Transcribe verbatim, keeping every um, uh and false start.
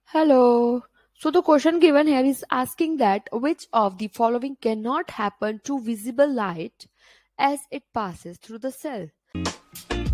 Hello. So the question given here is asking that which of the following cannot happen to visible light as it passes through the cell.